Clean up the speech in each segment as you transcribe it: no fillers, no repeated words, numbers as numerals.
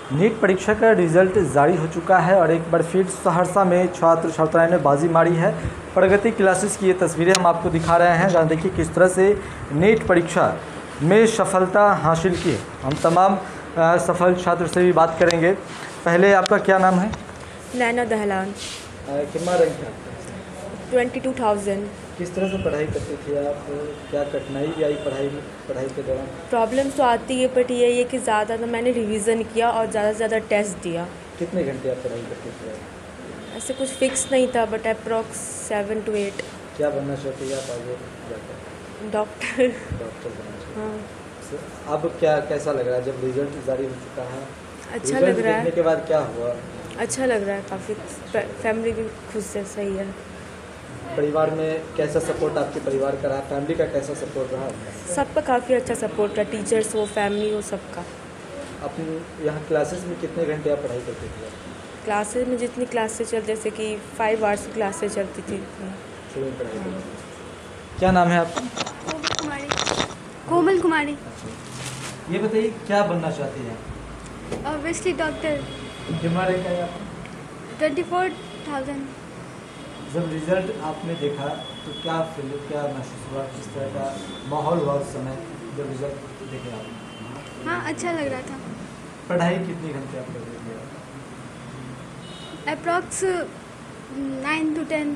NEET परीक्षा का result जारी हो चुका है और एक बार फिर सहरसा में छात्र छात्राएं ने बाजी मारी है। प्रगति क्लासेस की ये तस्वीरें हम आपको दिखा रहे हैं, जहाँ देखिए किस तरह से नीट परीक्षा में सफलता हासिल की। हम तमाम सफल छात्र से भी बात करेंगे। पहले आपका क्या नाम है? नैना दहलान। कितना रैंक है? 22,000। किस तरह से पढ़ाई करते थे आप? क्या कठिनाई भी आई पढ़ाई के दौरान? प्रॉब्लम्स तो आती है, बट ये है कि ज़्यादा तो मैंने रिवीजन किया और ज़्यादा से ज़्यादा टेस्ट दिया। कितने घंटे आप पढ़ाई करते थे? ऐसे कुछ फिक्स नहीं था, बट अप्रॉक्स 7 to 8। क्या बनना चाहते हैं आप आगे जाकर? डॉक्टर। डॉक्टर बनना चाहते हाँ, हैं। अब क्या कैसा लग रहा है जब रिजल्ट जारी हो चुका है? अच्छा रिजल्ट लग रहा देखने है। के बाद क्या हुआ? अच्छा लग रहा है काफ़ी। फैमिली भी खुश से सही है। परिवार में कैसा सपोर्ट आपके परिवार का रहा? फैमिली का कैसा सपोर्ट रहा आपका? सबका काफ़ी अच्छा सपोर्ट रहा, टीचर्स हो, फैमिली हो, सबका। अपनी यहाँ क्लासेस में कितने घंटे आप पढ़ाई करते थे? क्लासेस में जितनी क्लासेस चल, जैसे कि 5 आवर्स की क्लासेस चलती थी। शुरू में पढ़ाई करते थे। क्या नाम है आपका? कोमल कुमारी। कोमल कुमारी। ये बताइए क्या बनना चाहती हैं? Obviously doctor. कितना रैंक है आपका? 24,000। जब रिजल्ट आपने देखा तो क्या महसूस हुआ? किस तरह का माहौल हुआ उस समय जब रिजल्ट देखे आप? हाँ, अच्छा लग रहा था। पढ़ाई कितने घंटे आप कर रहे थे? Approx 9 to 10।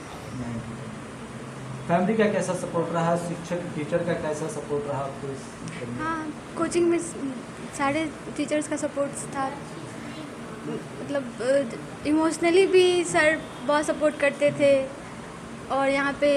फैमिली का कैसा सपोर्ट रहा? शिक्षक टीचर का कैसा सपोर्ट रहा आपको इस? हाँ, कोचिंग में सारे टीचर्स का सपोर्ट था। मतलब इमोशनली भी सर बहुत सपोर्ट करते थे। और यहाँ पे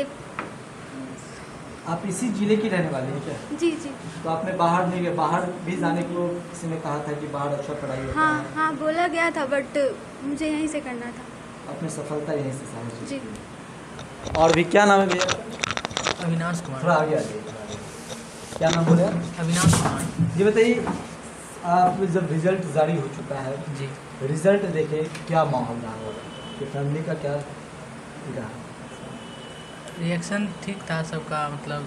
आप इसी जिले की रहने वाले हैं क्या? जी जी। तो आपने बाहर नहीं गया? बाहर भी जाने को किसी ने कहा था कि बाहर अच्छा पढ़ाई होता हाँ है? हाँ, बोला गया था, बट मुझे यहीं से करना था। अपनी सफलता यहीं से समझ। जी। और भी क्या नाम है भैया? अविनाश कुमार। थोड़ा आगे आगे। क्या नाम बोले? अविनाश कुमार। ये बताइए, आप जब रिजल्ट जारी हो चुका है, जी। रिजल्ट देखे क्या माहौल रहा होगा? कि फैमिली का क्या रहा? रिएक्शन ठीक था सबका, मतलब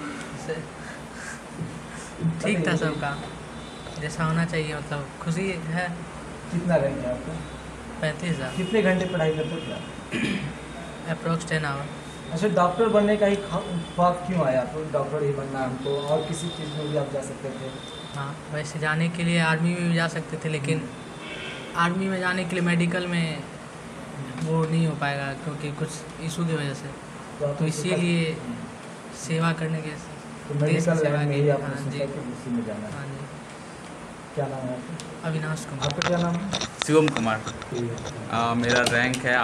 ठीक था सबका, जैसा होना चाहिए। मतलब खुशी है। कितना रैंक है आपका? 35,000। कितने घंटे पढ़ाई करते थे आप? Approx 10 our. अच्छा, डॉक्टर बनने का ही ख्वाब क्यों आया आपको? डॉक्टर ही बनना हमको, और किसी चीज़ में भी आप जा सकते थे? हाँ, वैसे जाने के लिए आर्मी में भी जा सकते थे, लेकिन आर्मी में जाने के लिए मेडिकल में वो नहीं हो पाएगा, क्योंकि कुछ इशू की वजह से। तो इसीलिए सेवा करने के तो देश की मेडिकल सेवा लाइन में के ही लिए। आपने हाँ जी। सोचा कि उसी में जाना है? हाँ जी। क्या नाम है आपका? अविनाश कुमार। आपका क्या नाम है? शिवम कुमार। ठीक है। मेरा रैंक है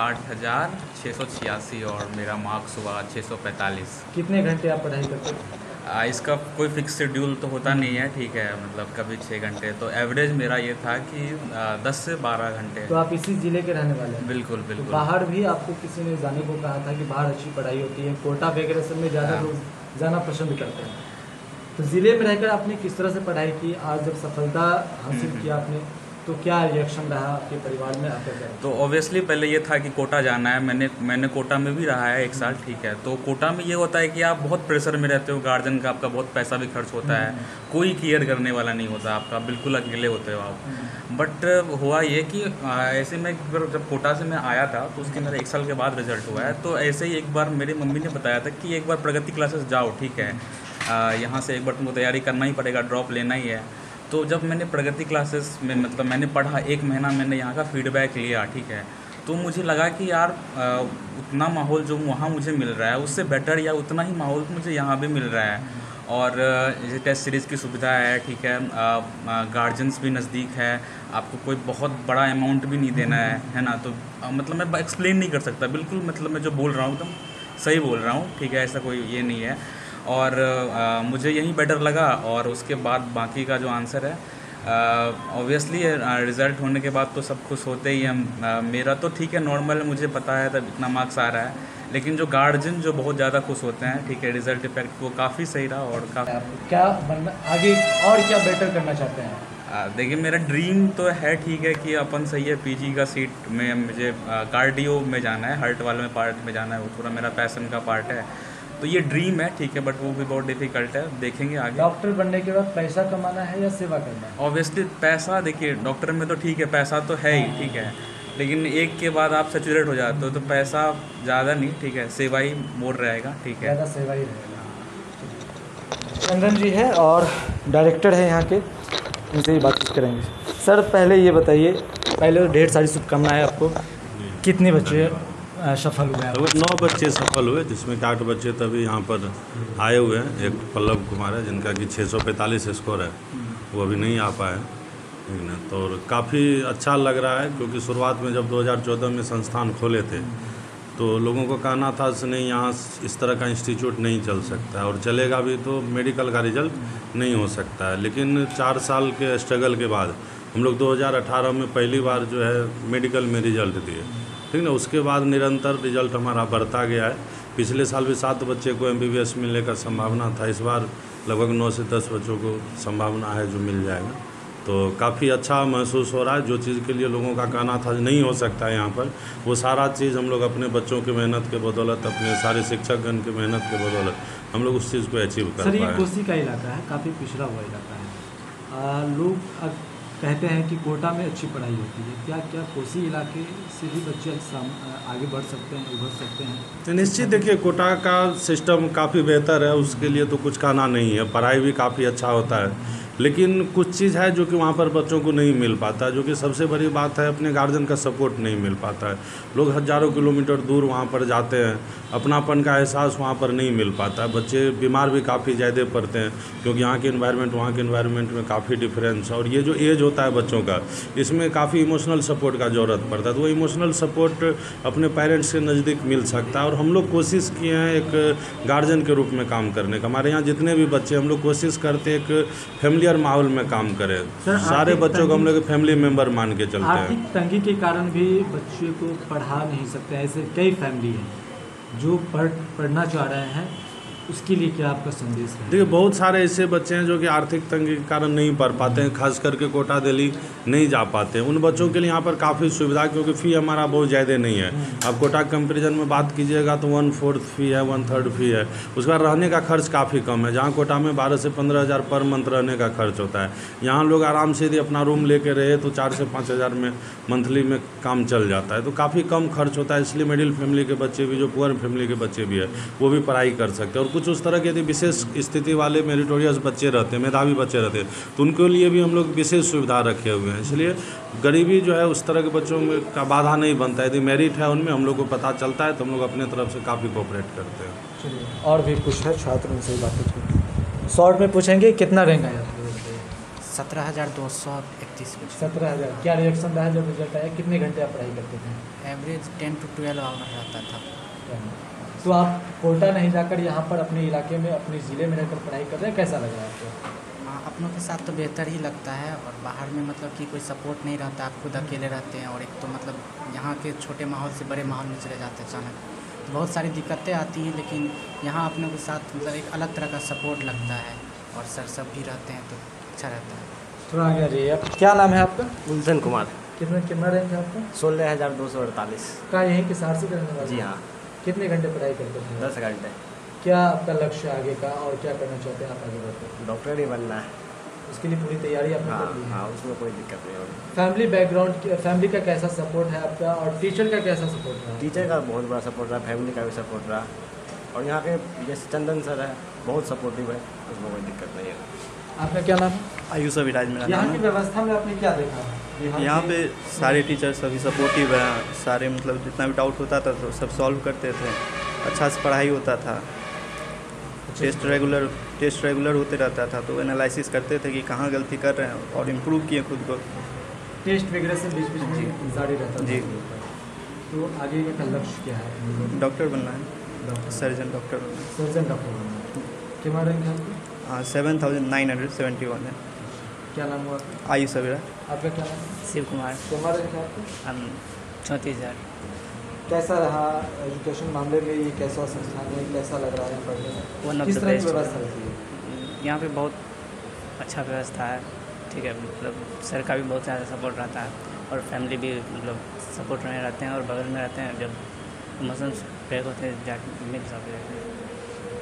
8,686 और मेरा मार्क्स हुआ 645। कितने घंटे आप पढ़ाई करते थे? इसका कोई फिक्स शेड्यूल तो होता नहीं है, ठीक है, मतलब कभी 6 घंटे, तो एवरेज मेरा ये था कि 10 से 12 घंटे। तो आप इसी जिले के रहने वाले हैं? बिल्कुल तो बिल्कुल। बाहर भी आपको किसी ने जाने को कहा था कि बाहर अच्छी पढ़ाई होती है, कोटा वगैरह सब में ज़्यादा हाँ। लोग जाना पसंद करते हैं। तो ज़िले में रहकर आपने किस तरह से पढ़ाई की? आज जब सफलता हासिल किया आपने, तो क्या रिएक्शन रहा आपके परिवार में आकर? तो ऑब्वियसली पहले ये था कि कोटा जाना है। मैंने कोटा में भी रहा है 1 साल, ठीक है। तो कोटा में ये होता है कि आप बहुत प्रेशर में रहते हो, गार्जियन का आपका बहुत पैसा भी खर्च होता है, कोई केयर करने वाला नहीं होता आपका, बिल्कुल अकेले होते हो आप। बट हुआ ये कि ऐसे में जब कोटा से मैं आया था तो उसके मेरा 1 साल के बाद रिजल्ट हुआ है। तो ऐसे ही एक बार मेरी मम्मी ने बताया था कि एक बार प्रगति क्लासेस जाओ, ठीक है, यहाँ से एक बार तुमको तैयारी करना ही पड़ेगा, ड्रॉप लेना ही है। तो जब मैंने प्रगति क्लासेस में, मतलब मैंने पढ़ा 1 महीना, मैंने यहाँ का फीडबैक लिया, ठीक है, तो मुझे लगा कि यार उतना माहौल जो वहाँ मुझे मिल रहा है उससे बेटर या उतना ही माहौल मुझे यहाँ भी मिल रहा है। और जैसे टेस्ट सीरीज़ की सुविधा है, ठीक है, गार्जियंस भी नज़दीक है, आपको कोई बहुत बड़ा अमाउंट भी नहीं देना है ना। तो मतलब मैं एक्सप्लेन नहीं कर सकता, बिल्कुल मतलब मैं जो बोल रहा हूँ एकदम सही बोल रहा हूँ, ठीक है, ऐसा कोई ये नहीं है। और मुझे यही बेटर लगा। और उसके बाद बाकी का जो आंसर है, ऑब्वियसली रिज़ल्ट होने के बाद तो सब खुश होते ही हैं। मेरा तो ठीक है, नॉर्मल, मुझे पता है तब इतना मार्क्स आ रहा है, लेकिन जो गार्जियन जो बहुत ज़्यादा खुश होते हैं, ठीक है, रिज़ल्ट इफेक्ट वो काफ़ी सही रहा। और क्या बनना आगे और क्या बेटर करना चाहते हैं? देखिए, मेरा ड्रीम तो है, ठीक है, कि अपन सही है पीजी का सीट में मुझे कार्डियो में जाना है, हार्ट वाले में पार्ट में जाना है, वो थोड़ा मेरा पैशन का पार्ट है। तो ये ड्रीम है, ठीक है, बट वो भी बहुत डिफिकल्ट है, देखेंगे आगे। डॉक्टर बनने के बाद पैसा कमाना है या सेवा करना है? ऑब्वियसली पैसा, देखिए डॉक्टर में तो ठीक है पैसा तो है ही, ठीक है, लेकिन एक के बाद आप सेचुरेट हो जाते हो तो पैसा ज़्यादा नहीं, ठीक है, सेवा ही मोर रहेगा, ठीक है। ज़्यादा सेवा ही रहेगा। चंदन जी है और डायरेक्टर है यहाँ के, इनसे ही बातचीत करेंगे। सर पहले ये बताइए, पहले तो ढेर सारी शुभकामनाएं आपको। कितने बच्चे सफल हुए हैं? 9 बच्चे सफल हुए, जिसमें 8 बच्चे तभी यहाँ पर आए हुए हैं। एक पल्लव कुमार है जिनका कि 645 स्कोर है, वो अभी नहीं आ पाए, ठीक है। तो काफ़ी अच्छा लग रहा है, क्योंकि शुरुआत में जब 2014 में संस्थान खोले थे तो लोगों को कहना था कि नहीं, यहाँ इस तरह का इंस्टीट्यूट नहीं चल सकता है, और चलेगा भी तो मेडिकल का रिजल्ट नहीं हो सकता है। लेकिन 4 साल के स्ट्रगल के बाद हम लोग 2018 में पहली बार जो है मेडिकल में रिजल्ट दिए, ठीक ना। उसके बाद निरंतर रिजल्ट हमारा बढ़ता गया है। पिछले साल भी 7 बच्चे को MBBS मिलने का संभावना था, इस बार लगभग 9 से 10 बच्चों को संभावना है जो मिल जाएगा। तो काफ़ी अच्छा महसूस हो रहा है। जो चीज़ के लिए लोगों का कहना था नहीं हो सकता है यहाँ पर, वो सारा चीज़ हम लोग अपने बच्चों की मेहनत के बदौलत, अपने सारे शिक्षकगण की मेहनत के बदौलत हम लोग उस चीज़ को अचीव कर पाए। सर ये कोसी का इलाका है, काफ़ी पिछड़ा हुआ इलाका है। लोग अब कहते हैं कि कोटा में अच्छी पढ़ाई होती है, क्या कोसी इलाके से भी बच्चे आगे बढ़ सकते हैं, उभर सकते हैं? तो निश्चित देखिए, कोटा का सिस्टम काफ़ी बेहतर है, उसके लिए तो कुछ कहना नहीं है, पढ़ाई भी काफ़ी अच्छा होता है। लेकिन कुछ चीज़ है जो कि वहाँ पर बच्चों को नहीं मिल पाता, जो कि सबसे बड़ी बात है, अपने गार्जियन का सपोर्ट नहीं मिल पाता है। लोग हज़ारों किलोमीटर दूर वहाँ पर जाते हैं, अपनापन का एहसास वहाँ पर नहीं मिल पाता है। बच्चे बीमार भी काफ़ी ज़्यादा पड़ते हैं, क्योंकि यहाँ के इन्वायरमेंट वहाँ के इन्वायरमेंट में काफ़ी डिफरेंस है। और ये जो एज होता है बच्चों का, इसमें काफ़ी इमोशनल सपोर्ट का ज़रूरत पड़ता है। तो वो इमोशनल सपोर्ट अपने पेरेंट्स के नज़दीक मिल सकता है। और हम लोग कोशिश किए हैं एक गार्जियन के रूप में काम करने का। हमारे यहाँ जितने भी बच्चे, हम लोग कोशिश करते हैं एक फैमिलियर माहौल में काम करें, सारे बच्चों को हम लोग फैमिली मेंबर मान के चलते हैं। आर्थिक तंगी के कारण भी बच्चे को पढ़ा नहीं सकते, ऐसे कई फैमिली हैं जो पढ़ना चाह रहे हैं, उसके लिए क्या आपका संदेश है? देखिए, बहुत सारे ऐसे बच्चे हैं जो कि आर्थिक तंगी के कारण नहीं पढ़ पाते हैं, खास करके कोटा दिल्ली नहीं जा पाते हैं। उन बच्चों के लिए यहाँ पर काफ़ी सुविधा, क्योंकि फ़ी हमारा बहुत ज़्यादा नहीं है। अब कोटा कंपेरिजन में बात कीजिएगा तो 1/4 फ़ी है, 1/3 फ़ी है। उसके बाद रहने का खर्च काफ़ी कम है, जहाँ कोटा में 12 से 15 हज़ार पर मंथ रहने का खर्च होता है। यहाँ लोग आराम से यदि अपना रूम लेके रहे तो 4 से 5 हज़ार में मंथली में काम चल जाता है। तो काफ़ी कम खर्च होता है, इसलिए मिडिल फैमिली के बच्चे भी, जो पुअर फैमिली के बच्चे भी है, वो भी पढ़ाई कर सकते हैं। और कुछ उस तरह के यदि विशेष स्थिति वाले मेरिटोरियस बच्चे रहते हैं, मेधावी बच्चे रहते हैं, तो उनके लिए भी हम लोग विशेष सुविधा रखे हुए हैं। इसलिए गरीबी जो है उस तरह के बच्चों में का बाधा नहीं बनता है। यदि मेरिट है उनमें, हम लोग को पता चलता है, तो हम लोग अपने तरफ से काफ़ी कोऑपरेट करते हैं। चलिए, और भी कुछ है छात्र, उनसे ही बातचीत करेंगे। शॉर्ट में पूछेंगे, कितना रैंक आया? 17,231 बच्चे। 17,000। क्या रिएक्शन रहा जब रिजल्ट आया? कितने घंटे आप पढ़ाई करते थे? एवरेज 10 to 12 आवर रहता था। तो आप कोटा नहीं जाकर यहाँ पर अपने इलाके में, अपने ज़िले में रहकर पढ़ाई कर रहे हैं, कैसा लग रहा है आपको? हाँ, अपनों के साथ तो बेहतर ही लगता है, और बाहर में मतलब कि कोई सपोर्ट नहीं रहता, आप खुद अकेले रहते हैं। और एक तो मतलब यहाँ के छोटे माहौल से बड़े माहौल में चले जाते हैं अचानक, तो बहुत सारी दिक्कतें आती हैं। लेकिन यहाँ अपने के साथ मतलब एक अलग तरह का सपोर्ट लगता है, और सर सब भी रहते हैं तो अच्छा रहता है। थोड़ा आगे आ जाइए आप। क्या नाम है आपका? गुलशन कुमार। कितना रैंक है आपका? 16,248। का यहीं के सार से करने वाले? जी हाँ। कितने घंटे पढ़ाई करते थे? 10 घंटे। क्या आपका लक्ष्य आगे का, और क्या करना चाहते हैं आप आगे बढ़कर? डॉक्टर ही बनना है। उसके लिए पूरी तैयारी आपने कर ली है? हाँ, उसमें कोई दिक्कत नहीं होगी। फैमिली बैकग्राउंड, फैमिली का कैसा सपोर्ट है आपका, और टीचर का कैसा सपोर्ट है? टीचर का बहुत बड़ा सपोर्ट रहा, फैमिली का भी सपोर्ट रहा, और यहाँ के जैसे चंदन सर है, बहुत सपोर्टिव है, उसमें कोई दिक्कत नहीं है। आपका क्या नाम है? आयुष अभिराज मेरा यहाँ नाम की है। व्यवस्था में आपने क्या देखा? यहाँ पे सारे टीचर सभी सपोर्टिव हैं, सारे मतलब जितना भी डाउट होता था तो सब सॉल्व करते थे, अच्छा से पढ़ाई होता था। टेस्ट रेगुलर होते रहता था, तो एनालिसिस करते थे कि कहाँ गलती कर रहे हैं, और इम्प्रूव किए खुद को। टेस्ट वगैरह से बीच में जारी रहता जी। तो आगे का लक्ष्य क्या है? डॉक्टर बनना है, सर्जन डॉक्टर बनना है। सर्जन डॉक्टर बनना है। क्या रैंक है आपकी? 7,971 है। क्या नाम हुआ आपका? आयुष अभिराज। आपका क्या नाम है? शिव कुमार। क्या रैंक है आपका? 34,000। कैसा रहा एजुकेशन मामले में? ये कैसा संस्थान है, कैसा लग रहा है पढ़ने में? किस तरह की व्यवस्था रहती है यहाँ पे? बहुत अच्छा व्यवस्था है, ठीक है। मतलब सर का भी बहुत ज़्यादा सपोर्ट रहता है, और फैमिली भी मतलब सपोर्ट में रहते हैं, और बगल में रहते हैं। जब इमोशंस ब्रेक होते हैं जाके मिल सकते हैं।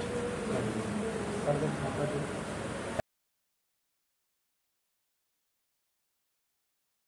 सरगम छात्रा थे।